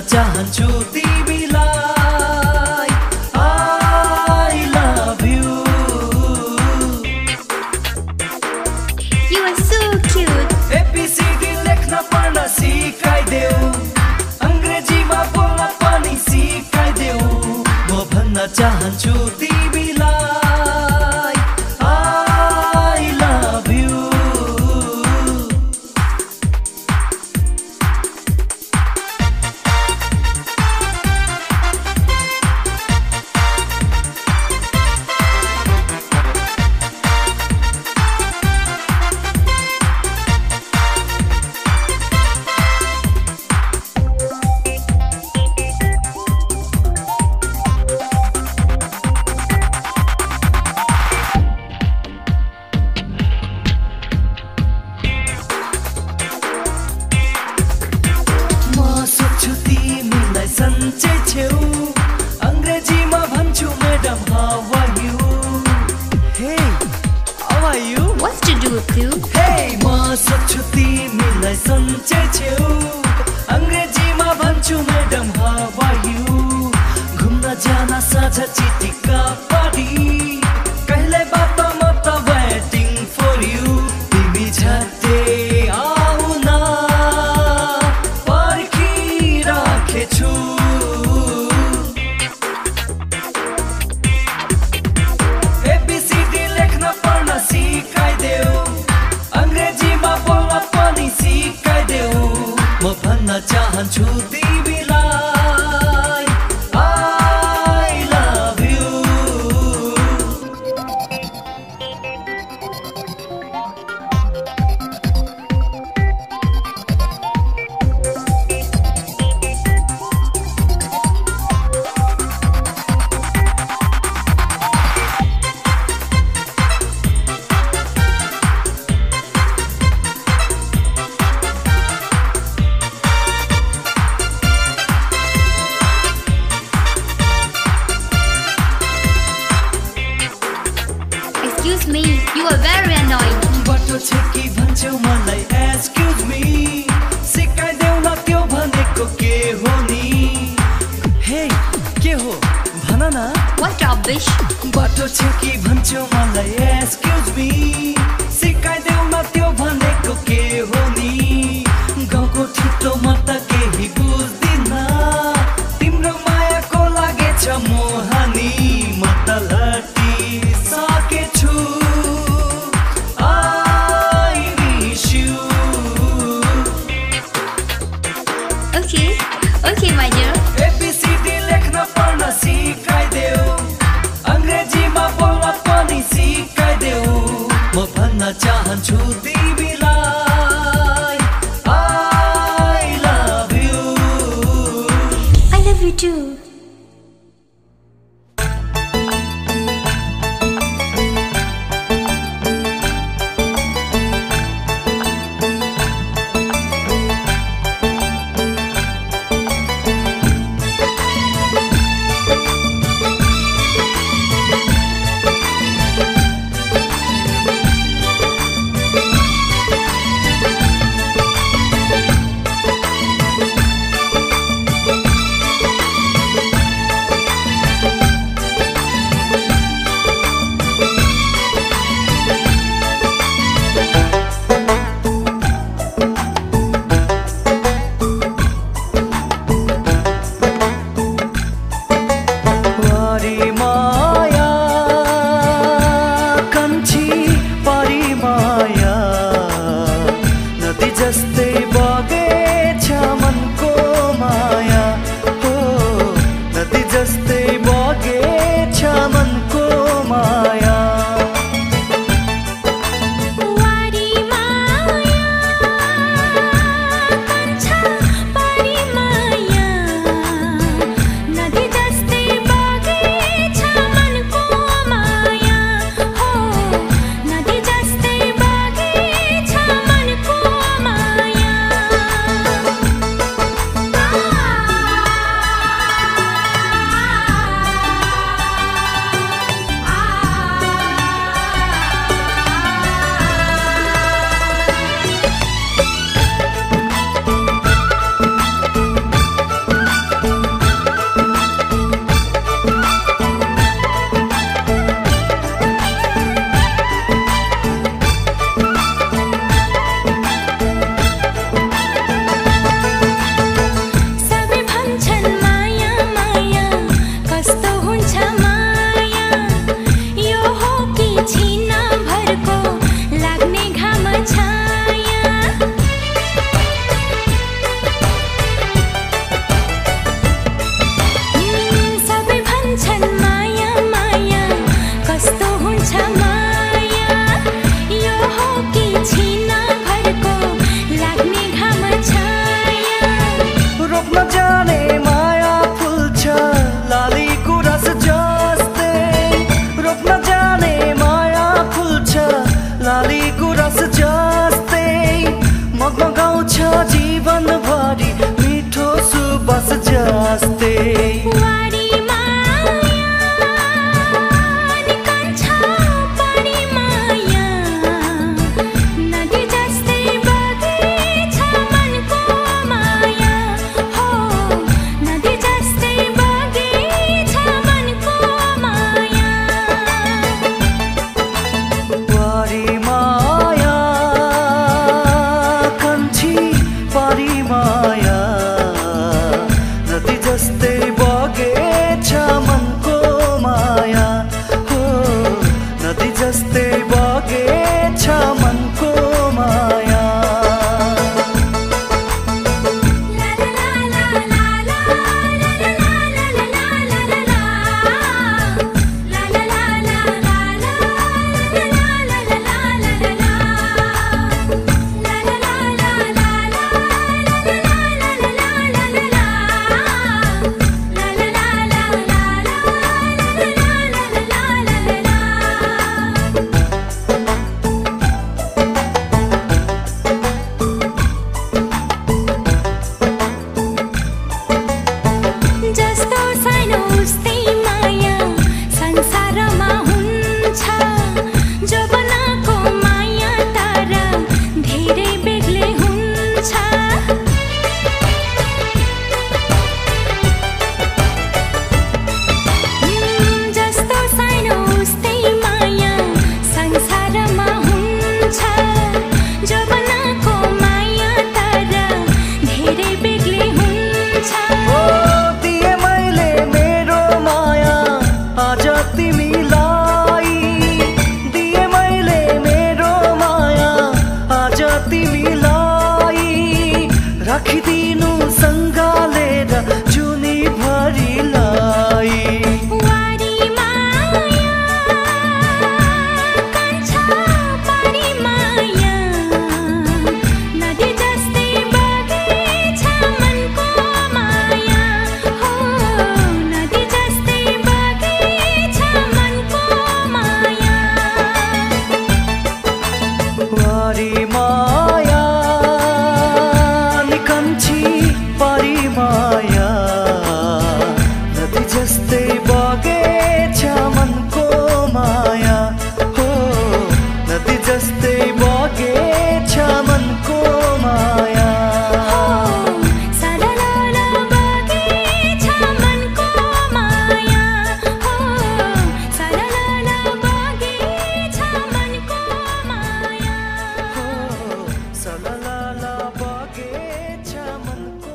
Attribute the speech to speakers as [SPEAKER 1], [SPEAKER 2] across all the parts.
[SPEAKER 1] चाहन्छु तिमीलाई I love you.
[SPEAKER 2] You are so cute.
[SPEAKER 1] ABCD लेख्न पढ्न सिकाइदेऊ अंग्रेजीमा बोल्न पनि सिकाइदेऊ म भन्न चाहन्छु तिमीलाई I love you. सन्चै छेउ अंग्रेजीमा भन्छु madam how are you. Hey, how are you?
[SPEAKER 2] What's to do with you?
[SPEAKER 1] Hey, म सोच्छु तिमीलाई सन्चै छेउ अंग्रेजीमा भन्छु मैडम how are you. घुम्न जान साझा चिटिक्का पारी कहिले बात म त waiting for you. तिमी झट्टै आऊ न पर्खिराखेछु. म भन्न चाहन्छु तिमीलाई I love you.
[SPEAKER 2] Excuse me, you are very annoying.
[SPEAKER 1] बाटो छ कि भन्छौ मलाई excuse me सिकाइदेऊ न त्यो भनेको के हो नि. हे के हो भन न.
[SPEAKER 2] What rubbish.
[SPEAKER 1] बाटो छ कि भन्छौ मलाई excuse me सिकाइदेऊ न त्यो भनेको के हो नि. गाउँको ठुलो म त केही बुझ्दिन तिम्रो मायाको लागेछ मोहानी म त लटिसकेछु.
[SPEAKER 2] Okay, my dear.
[SPEAKER 1] ABCD लेख्न पढ्न सिकाइदेऊ अंग्रेजीमा बोल्न पनि सिकाइदेऊ म भन्न चाहन्छु तिमीलाई I love you.
[SPEAKER 2] I love you too.
[SPEAKER 1] जस्तै बगेछ मनको माया हो नदी जस्तै बगेछ मनको माया राखिदिनु सँगालेर जुनी भरिलाई
[SPEAKER 2] वारी माया कान्छा पारी माया नदी जस्तै बगेछ मनको माया हो नदी जस्तै बगेछ मनको माया
[SPEAKER 1] वारी माया पारी माया नदी जस्तै बगेछ मनको माया हो नदी जस्तै बगेछ मनको माया
[SPEAKER 2] सरलला बगेछ मनको माया हो सरलला बगेछ मनको माया
[SPEAKER 1] हो सरलला बगेछ मनको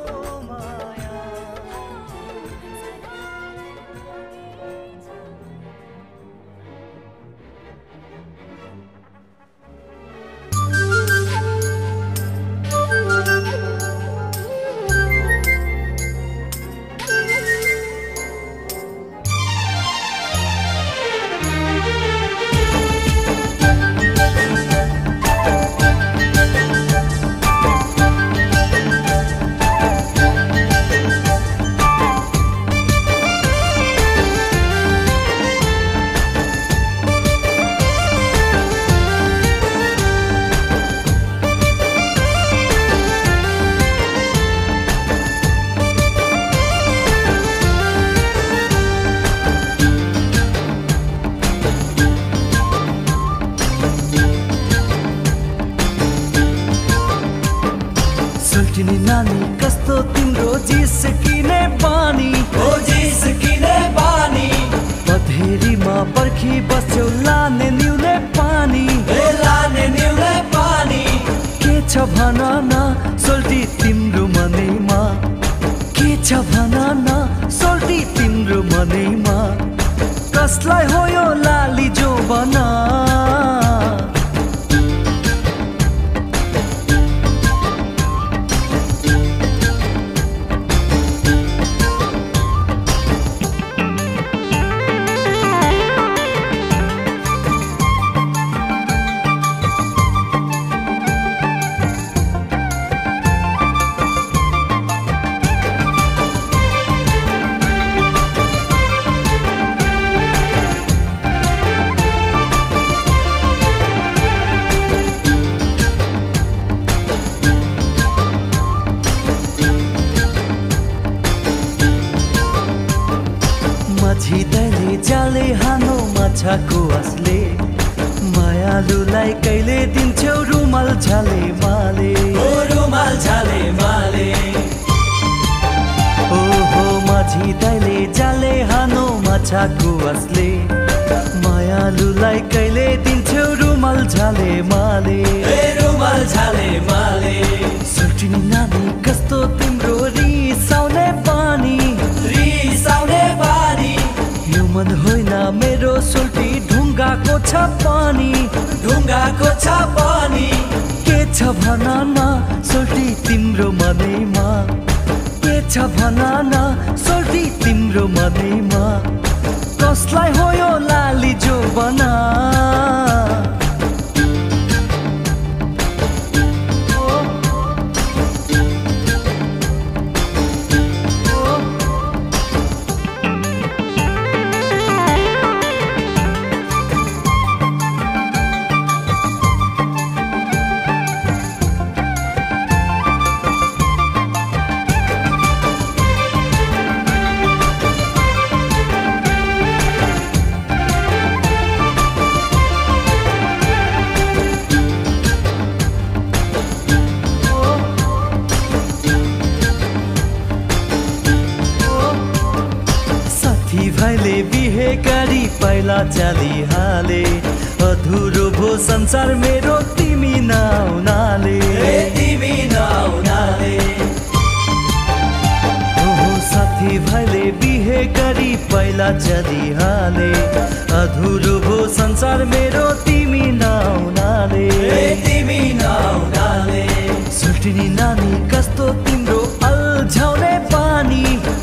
[SPEAKER 1] सुल्टिनी नानी कस्तो तिम्रो जिस्किने पानी
[SPEAKER 3] ओ जिस्किने पानी
[SPEAKER 1] पधेरीमा पर्खी बस्यो लाने निउले पानी
[SPEAKER 3] ए लाने निउले पानी
[SPEAKER 1] के छ भन न सोल्टी तिम्रो मनैमा के छ भन न सोल्टी तिम्रो मनैमा कसलाई हो यो लाली जो बना झिदैले जाले हानो माछाको असले मायालुलाई कहिले दिन्छौ रुमाल झाले माले
[SPEAKER 3] ओ रुमाल झाले माले
[SPEAKER 1] ओहो माझी दाइले जाले हानो माछाको असले मायालुलाई कहिले दिन्छौ रुमाल झाले माले
[SPEAKER 3] ए रुमाल झाले माले
[SPEAKER 1] सुल्टिनी नानी कस्तो तिम्रो रिसाउने बानी मन होइन मेरो सोल्टी ढुङ्गाको छ पानी
[SPEAKER 3] ढुङ्गाको छ पानी
[SPEAKER 1] के छ भन न सोल्टी तिम्रो मनैमा के छ भन न सोल्टी तिम्रो मनैमा कसलाई हो यो लाली जो बना भाइले बिहे गरी पहिला चालिहाले अधुरो भो संसार मेरो तिमी नहुनाले
[SPEAKER 3] तिमी नहुनाले
[SPEAKER 1] हो साथी भाइले बिहे गरी पहिला चालिहाले अधुरो भो संसार मेरो तिमी नहुनाले
[SPEAKER 3] तिमी नहुनाले
[SPEAKER 1] सुल्टिनी नानी कस्तो तिम्रो अल्झाउने पानी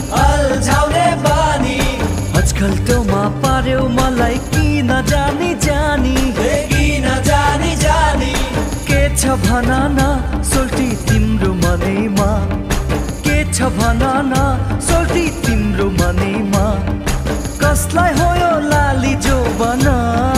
[SPEAKER 1] आजकल तँमा पार्यौ मलाई किन जानी जानी
[SPEAKER 3] किन जानी जानी
[SPEAKER 1] के छ भन न सोल्टी तिम्रो मनैमा के छ भन न सोल्टी तिम्रो मनैमा कसलाई हो यो लाली जो बना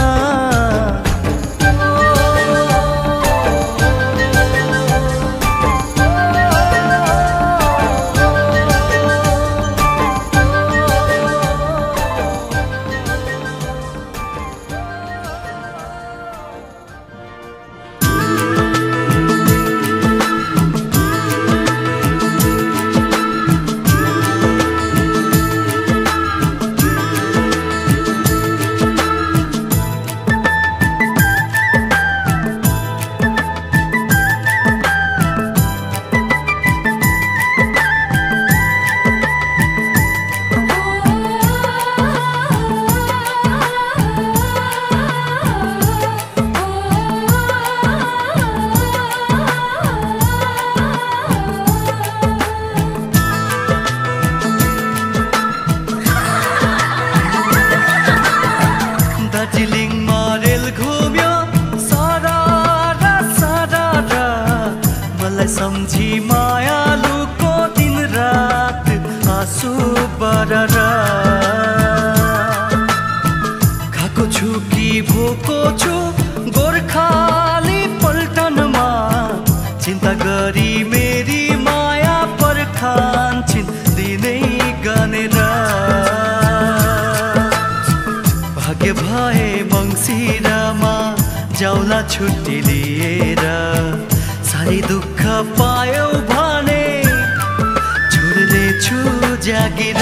[SPEAKER 1] दार्जिलिङमा रेल घुम्यो सररा सररा मलाई सम्झी मायालुको दिन रात आँसु बररा खाएको छु कि भोको छु गोर्खाली पल्टनमा चिन्ता गरी मेरी माया पर्खान्छन् दिनै गनेर भाग्य भए मङ्सिरमा जाउला छुट्टी लिएर साह्रै दुःख पायौ भने छोड्नेछु जागिर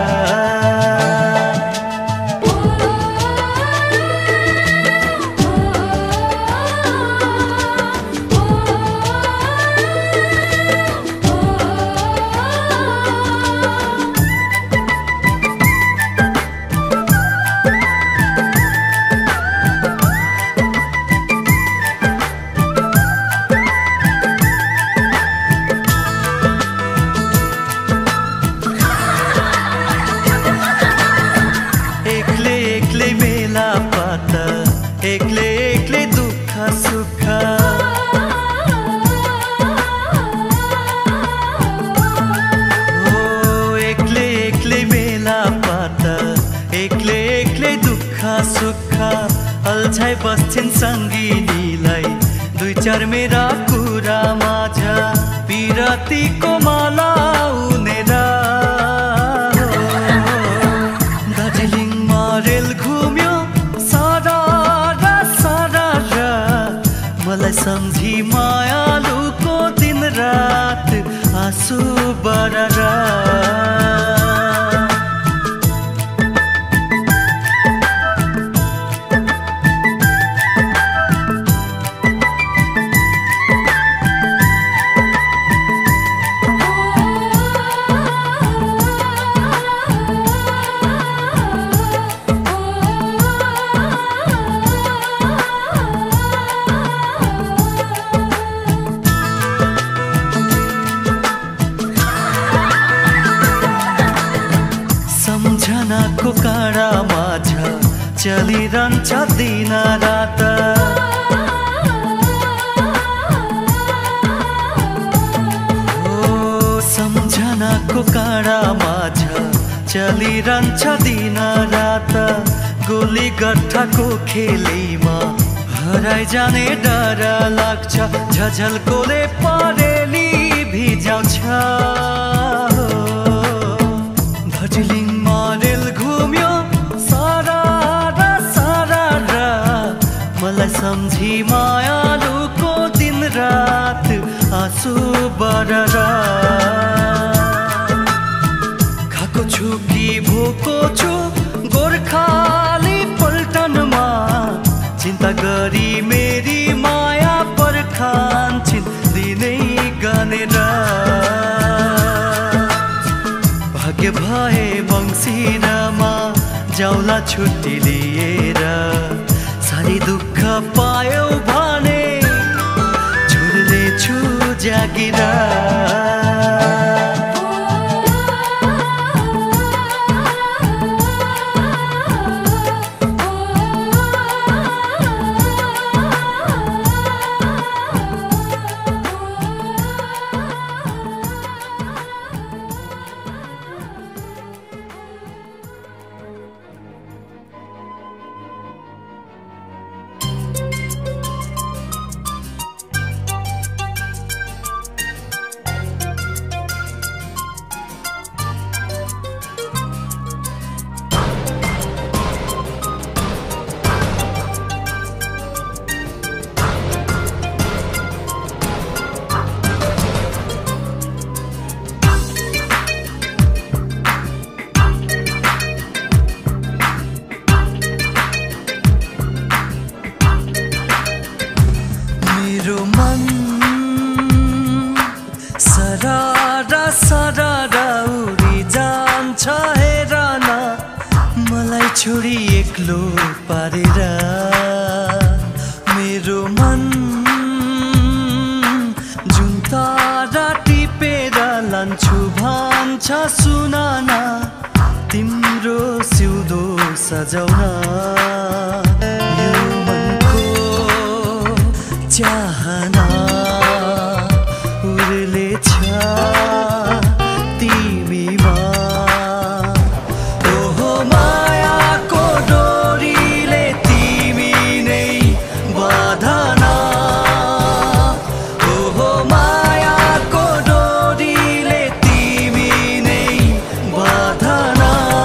[SPEAKER 1] एक्लै एक्लै दुःख सुख एक्लै एक्लै मेला पात एक्लै एक्लै दुःख सुख अल्झाइ बस्छन् सङ्गिनीलाई दुई चार मेरा कुरा माझ पिरतीको माला उनेर दार्जिलिङमा रेल घुम्यो मलाई सम्झी मायालुको दिन रात आँसु बररा सम्झनाको काँडामा छ चलिरहन्छ दिन रात सम्झनाको काँडामा छ चलिरहन्छ दिन रात गोली गट्ठाको खेलीमा हराइ जाने डर लाग्छ झझल्कोले परेली भिजाउँछ दार्जिलिङमा रेल घुम्यो सारा र मलाई सम्झी मायालुको दिन रात आँसु बरर खाएको छु कि भोको छु गोर्खाली पल्टनमा चिन्ता गरी मेरी माया पर्खान्छन् दिनै गनेर भाग्य भए मङ्सिरमा जाउला छुट्टी लिएर सारी दुःख पायौ भने छोड्नेछु जागिर सरारा उडी जान्छ हेर न मलाई छोडी एक्लो पारेर मेरो मन जुन तारा टिपेर लान्छु भन्छ सुन न तिम्रो सिउँदो सजाउन यो मनको चाहना उर्लेछ तिमीमा ओहो मायाको डोरीले तिमी नै बाँधना ओहो मायाको डोरीले तिमी नै बाँधना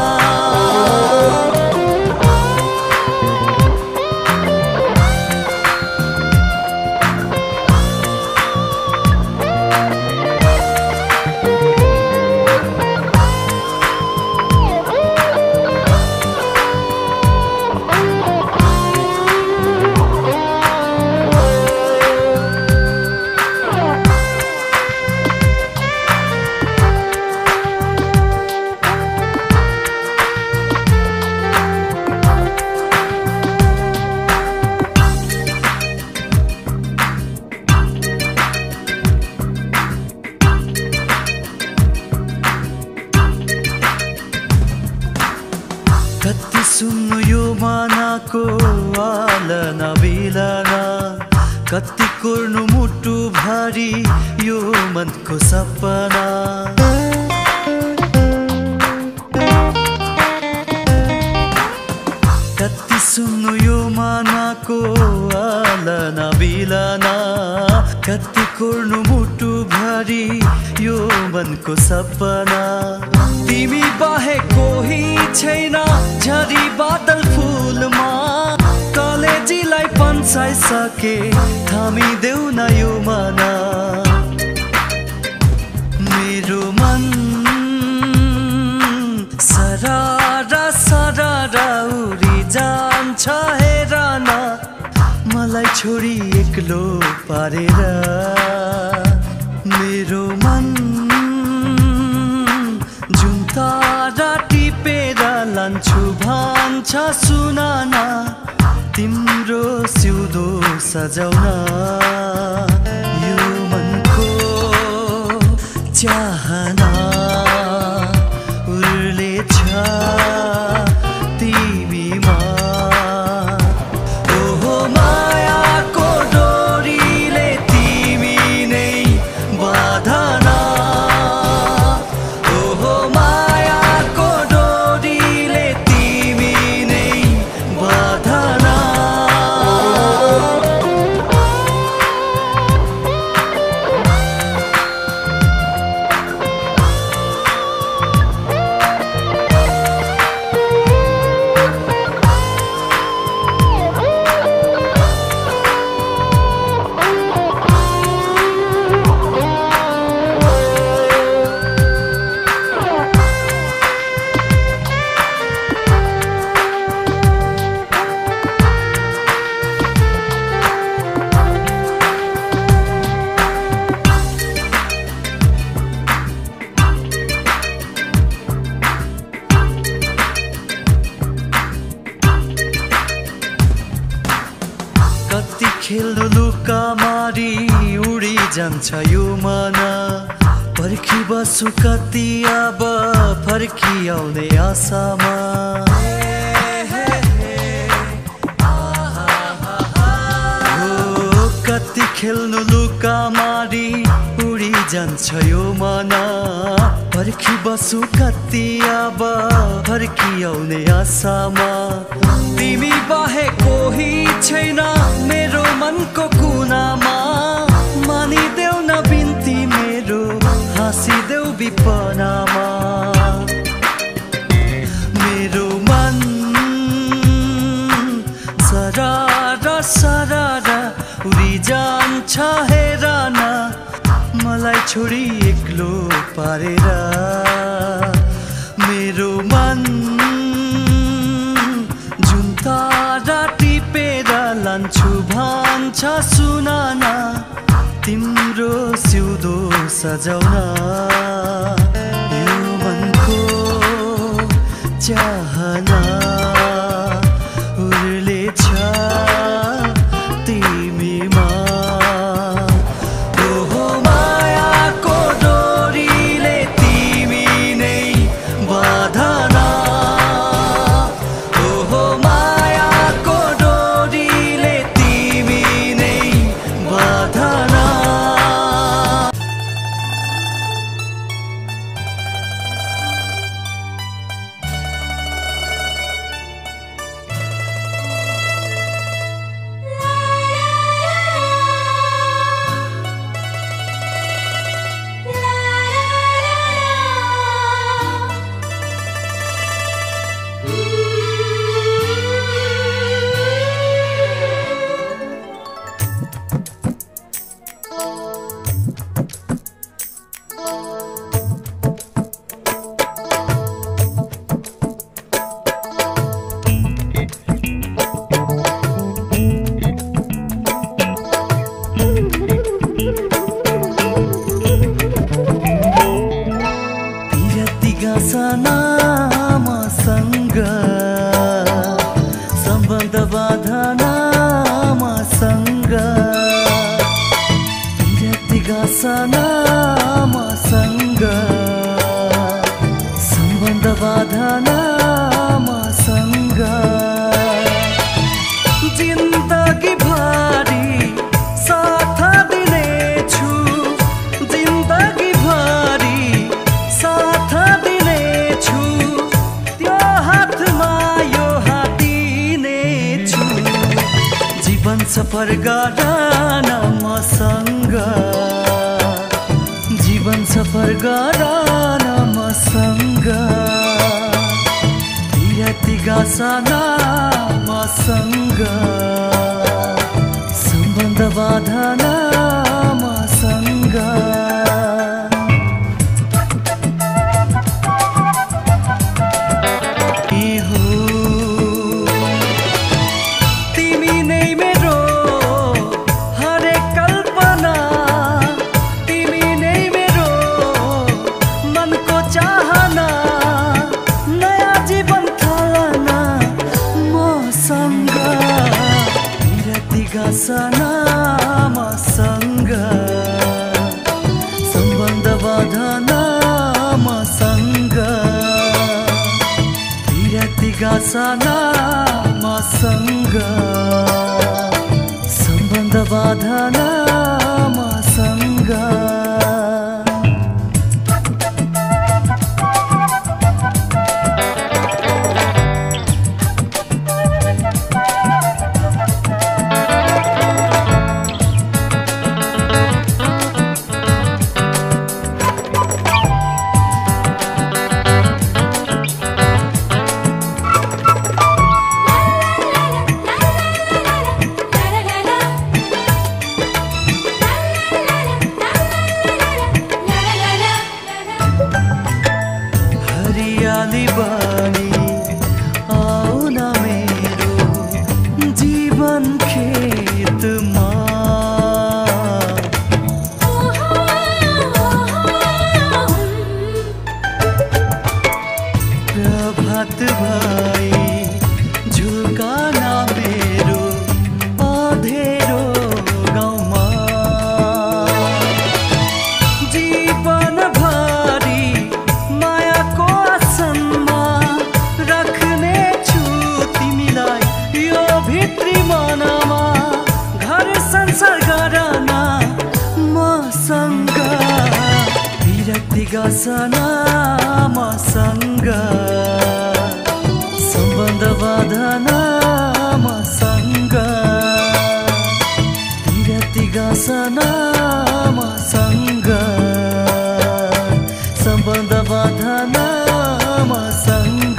[SPEAKER 1] कति सुन्नु यो मनको आलना बिलना कति कोर्नु मुटु भारी यो मनको सपना कति सुन्नु यो मनको आलना बिलना कति कोर्नु मुटु भारी यो मनको सपना तिमी बाहेक कोही छैन झरी बादल फुलमा कलेजीलाई पन्साइसके थामिदेऊ न यो मना मेरो मन सरारा उडी जान्छ हेर न मलाई छोडी एक्लो पारेर मेरो मन जुन तारा टिपेर लान्छु भन्छ सुन न तिम्रो सिउँदो सजाउन यो मनको चाहना उर्लेछ खेल्नु लुका मारी उडी जान्छ यो मन पर्खी बसु कति अब फर्की आउने आशामा कति खेल्नु लुका मारी उडी जान्छ यो मन पर्खी बसु कति अब फर्की आउने आशामा तिमी बाहे कोही छैन मेरो मनको कुनामा मानिदेऊ न बिन्ती मेरो हाँसिदेऊ विपनामा मेरो मन सरारा सरारा उडी जान्छ हेर न मलाई छोडी एक्लो पारेर मेरो मन जुन तारा टिपेर लान्छु भन्छ सुन न तिम्रो सिउँदो सजाउन यो मनको चाहना उर्लेछ तिमीमा ओहो मायाको डोरीले तिमी नै बाँधना ओहो मायाको डोरीले तिमी नै बाँधना मसँग सम्बन्ध बाँधन मसँग विरक्ति गाँसन मसँग सम्बन्ध बाँधन मसँग जिन्दगी भरि साथ दिनेछु जिन्दगी भरि साथ दिनेछु त्यो हातमा यो हात दिनेछु जीवन सफर गर्न मसँग जीवन सफर गर्न मसँग विरक्ति गाँसन मसँग सम्बन्ध बाँधन मसँग गाँसन मसँग सम्बन्ध बाँधन मसँग विरक्ति गाँसन मसँग सम्बन्ध बाँधन मसँग झुल्का ना मेरो अधेरो गासना मसँग सम्बन्ध बाँधन मसँग विरति गासना मसँग सम्बन्ध बाँधन मसँग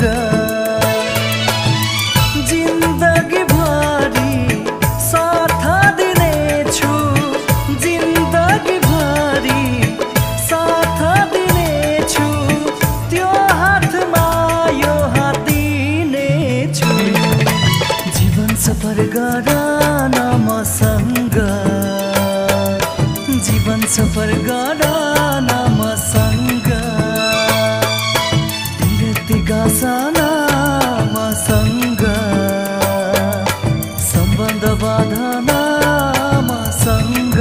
[SPEAKER 1] जिन्दगी भरि साथ दिनेछु जिन्दगी भरि साथ दिनेछु त्यो हातमा यो हात दिनेछु जीवन सफर गर्न मसँग जीवन सफर गर्न मसँग विरति गासन मसँग सम्बन्ध बाँधन मसँग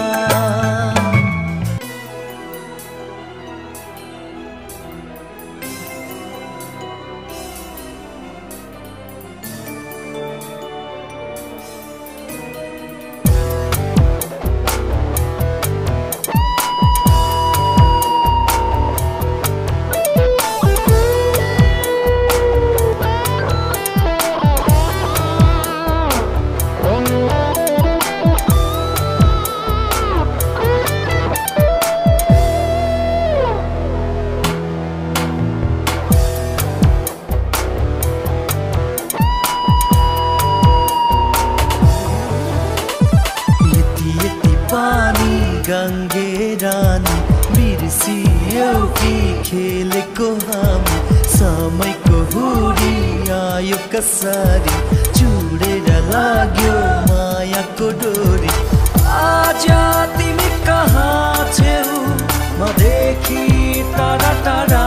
[SPEAKER 1] गङ्गे रानी बिर्सियो कि खेलेको हामी समयको हुरी आयो कसरी चुडेर लाग्यो मायाको डोरी आज तिमी कहाँ छेउ मदेखि टाढा टाढा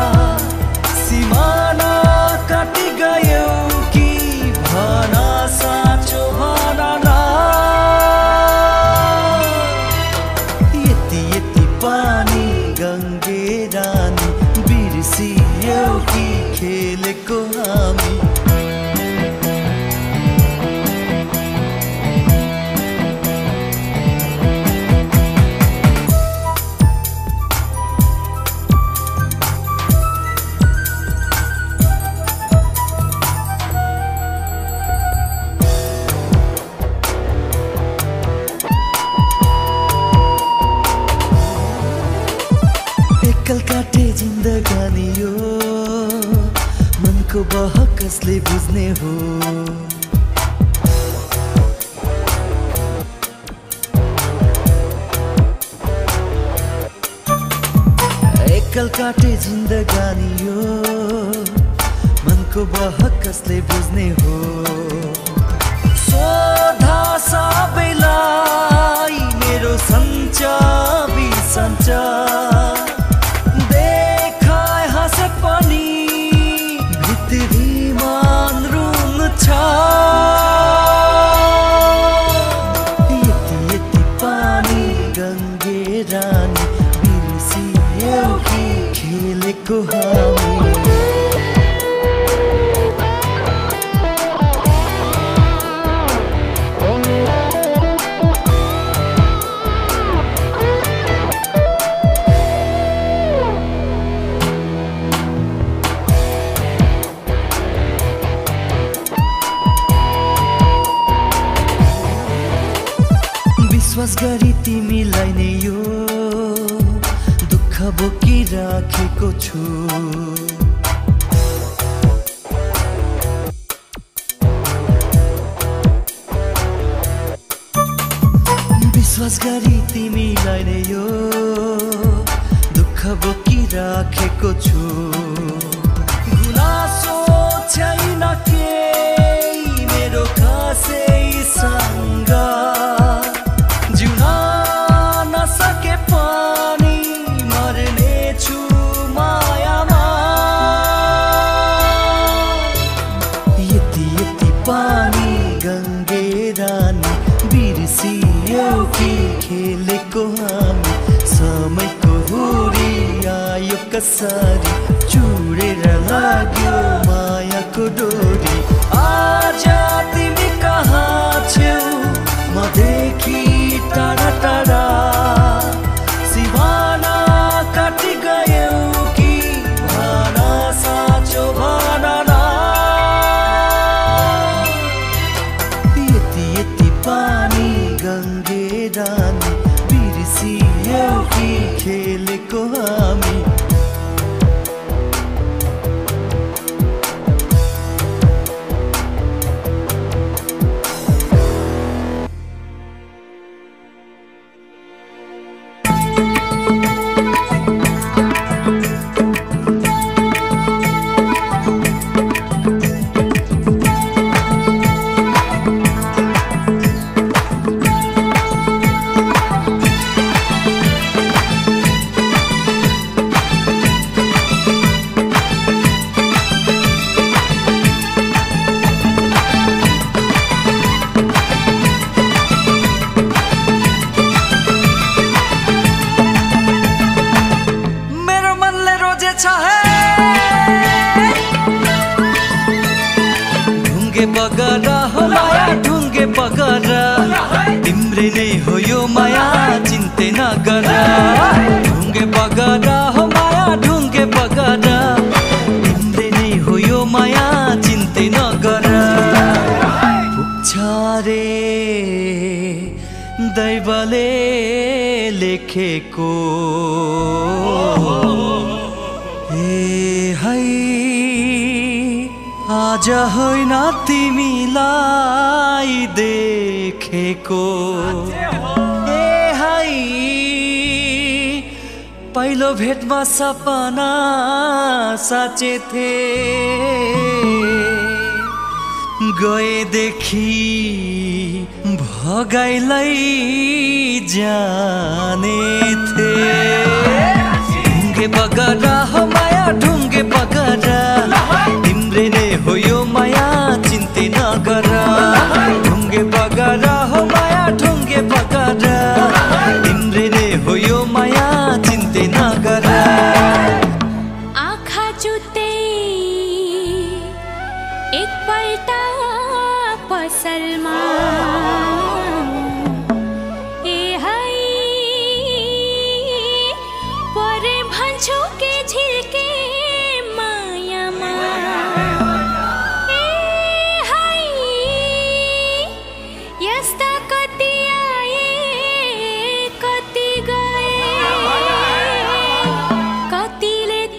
[SPEAKER 1] सिमाना काटी गयो कि भन साँचो भन न गङ्गे रानी बिर्सियो कि खेलेको हामी एकल काटे जिन्दगानी यो मनको बहक कसले बुझ्ने हो एकल काटे जिन्दगानी यो मनको बहक कसले बुझ्ने हो सोधा सबैलाई मेरो सञ्चा बिसञ्चा यति पानी गङ्गे रानी बिर्सियो कि खेलेको हामी विश्वास गरी तिमीलाई नै यो दुःख बोकिराखेको छु विश्वास गरी तिमीलाई नै यो दुःख बोकिराखेको छु गुनासो छैन केही मेरो खासैसँग खेलेको हामी समयको हुरी आयो कसरी चुडेर लाग्यो मायाको डोरी आज तिमी कहाँ छेउ मदेखि टाढा टाढा सिमाना काटी गयो ढुङ्गे बगरा हो माया ढुङ्गे बगरा तिम्रै नै हो यो माया चिन्ते नगर ढुङ्गे बगरा हो माया ढुङ्गे बगरा तिम्रै नै हो यो माया चिन्ते नगर पुग्छ रे दैवले लेखेको आज होइन तिमीलाई देखेको ए हाई पहिलो भेटमा सपना साँचेथे गएदेखि भगाइलाई जानेथे ढुङ्गे बगरा हो माया ढुङ्गे बगरा तिम्रै नै हो यो माया चिन्ते नगर ढुङ्गे बगरा हो माया ढुङ्गे बगरा तिम्रै नै हो यो माया चिन्ते नगर
[SPEAKER 2] आँखा जुत्दै एकपल्ट पसलमा ए हाई परे भन्छु के झिल्के मायामा ए हाई यस्ता कति आए कति गए कतिले त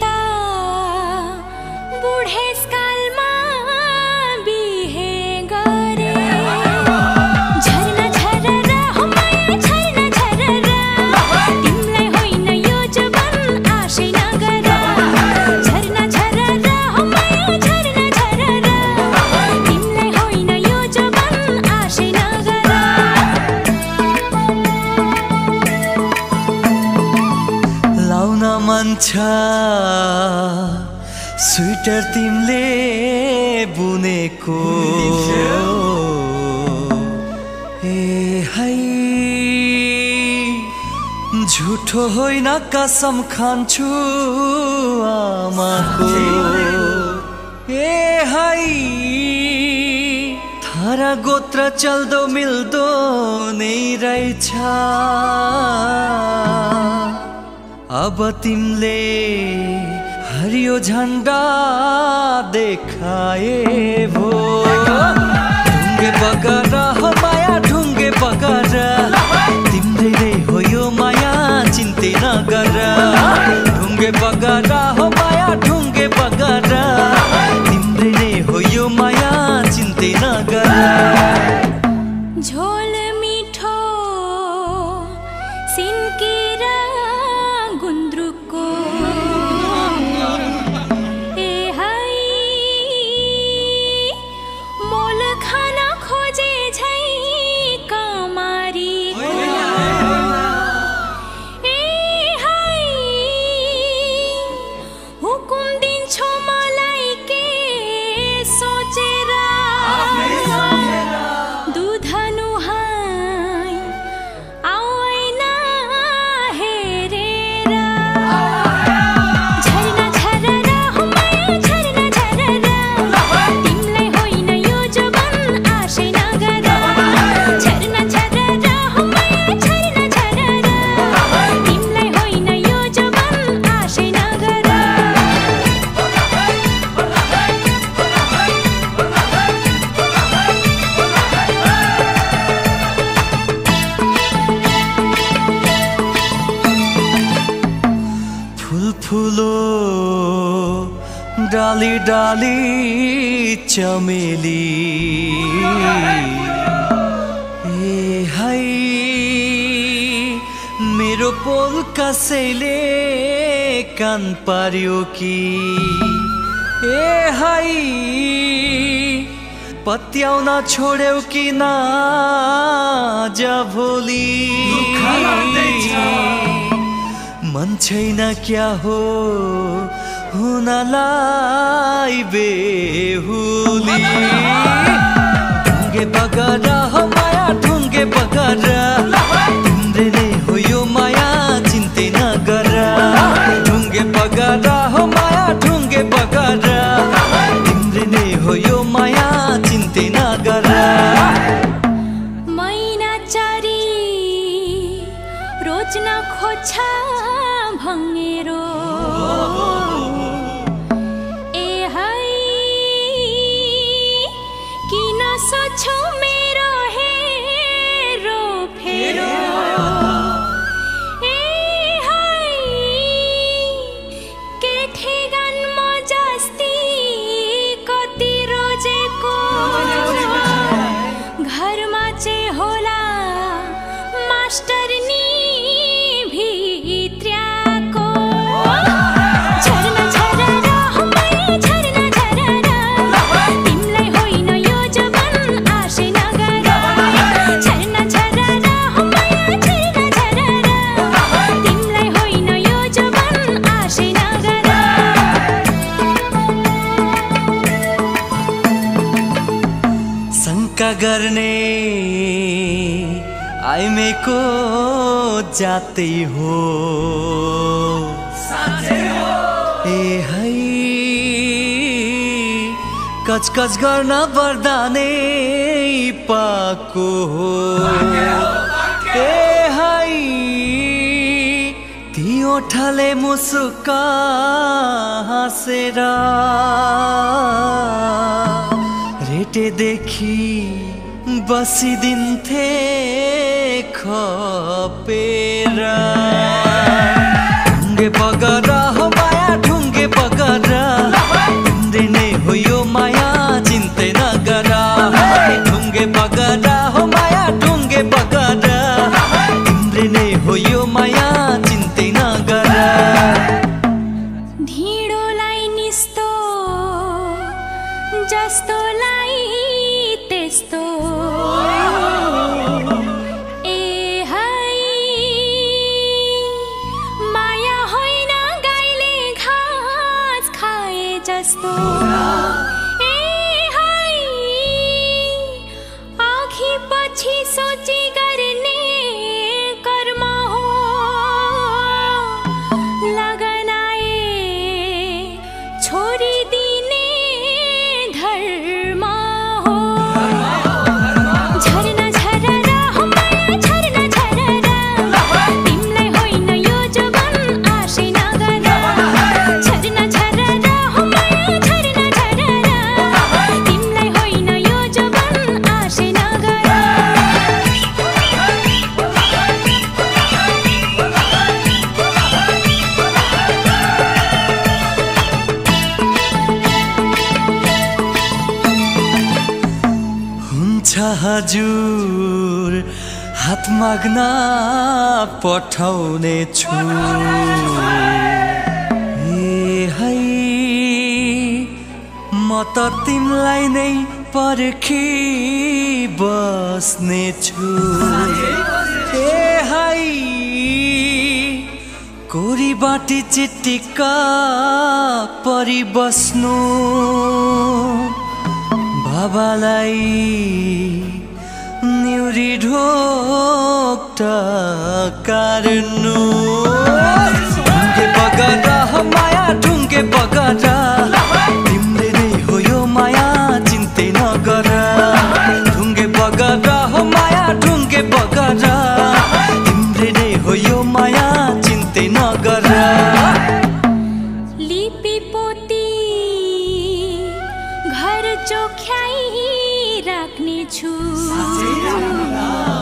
[SPEAKER 2] बुढेसकालमा बिहे गरे झरना झररा हो माया झरना झररा तिमीलाई होइन यो जवान आशै नगर झरना झररा हो माया झरना झररा तिमीलाई होइन यो जवान आशै नगर
[SPEAKER 1] लाउन मन छ स्वेटर तिमीले बुनेको ए हाई झुठो होइन कसम खान्छु आमाको ए हाई थारा गोत्र चल्दो मिल्दो नै रहेछ अब तिमीले हरियो झन्डा देखाए भो ढुङ्गे बगरा हो माया ढुङ्गे बगरा तिम्रै नै हो यो माया चिन्ते नगर ढुङ्गे बगरा हो माया ढुङ्गे बगरा तिम्रै नै हो यो माया चिन्ते नगर
[SPEAKER 2] झोल मिठो सिन्केर गुन्द्रुकको ए हाई मोल खान खोजे झै कमारीको ए हाई हुकुम दिन्छौ मलाई के सोचेर दूध नुहाई आउन हेरेर झरना झररा हो माया झरना झररा तिमीलाई होइन यो जवान आशै नगर झरना झररा हो माया झरना झररा तिमीलाई होइन यो जवान आशै नगर
[SPEAKER 1] फुल फुलो डाली डाली चमेली ए हाई मेरो पोल कसैले कान पार्यो कि ए हाई पत्याउन छोड्यौ कि ना भोलि मन छैन क्या हो हुनलाई बेहुली ढुङ्गे बगरा हो माया ढुङ्गे बगरा तिम्रै नै हो यो माया चिन्ते नगर ढुङ्गे बगरा हो माया ढुङ्गे बगरा तिम्रै नै हो यो माया चिन्ते
[SPEAKER 2] खोज्छा भङ्गेरो ए हाय किन सोच्छौ मेरो हेरो फेरो ए हाय के ठेगान म जस्ती कति रोजेको घरमा चाहिँ होला मास्टर नि भित्र्याको झरना झरना माया झरना झरना तिमीलाई होइन यो जवान आशै नगर झरना झरना माया झरना झरना तिमीलाई होइन यो जवान आशै नगर
[SPEAKER 1] शंका गर्ने आइमेको जातै हो ए है कचकच गर्न पर्दा नै पाको हो ए है ती ओठले मुसुक हाँसेर रेटेदेखि बसिदिन्थे खपेर ढुङ्गे बगर हो माया ढुङ्गे बगर तिम्रै नै हो यो माया चिन्तै नगर ढुङ्गे बगर हो माया ढुङ्गे बगर तिम्रै नै हो यो माया चिन्तै नगर
[SPEAKER 2] ढिँडोलाई निस्तो जस्तोलाई त्यस्तो ए हाय माया होइन गाईले घाँस खाए जस्तो ए हाय आँखी पछि सोची गर्ने कर्म हो लगन आए छोडिदिने धर्म हो झरना झरना माया झरना झरना तिमीलाई होइन यो जवान आशै नगर झरना झरना माया झरना झरना तिमीलाई होइन यो जवान आशै नगर
[SPEAKER 1] हुन्छ हजुर हात माग्न पठाउने छु ए है म त तिमीलाई नै पर्खी बस्ने छु ए है कोरी बाटी चिटिक्क परिबस्नु बाबालाई न्युरी ढोक टकार्नु ढुङ्गे बगर हो माया ढुङ्गे बगर तिम्रै नै हो यो माया चिन्तै नगर ढुङ्गे बगर हो माया ढुङ्गे बगर तिम्रै नै हो यो माया चिन्तै नगर
[SPEAKER 2] लिपि पोती घर चोख्याई राख्ने छु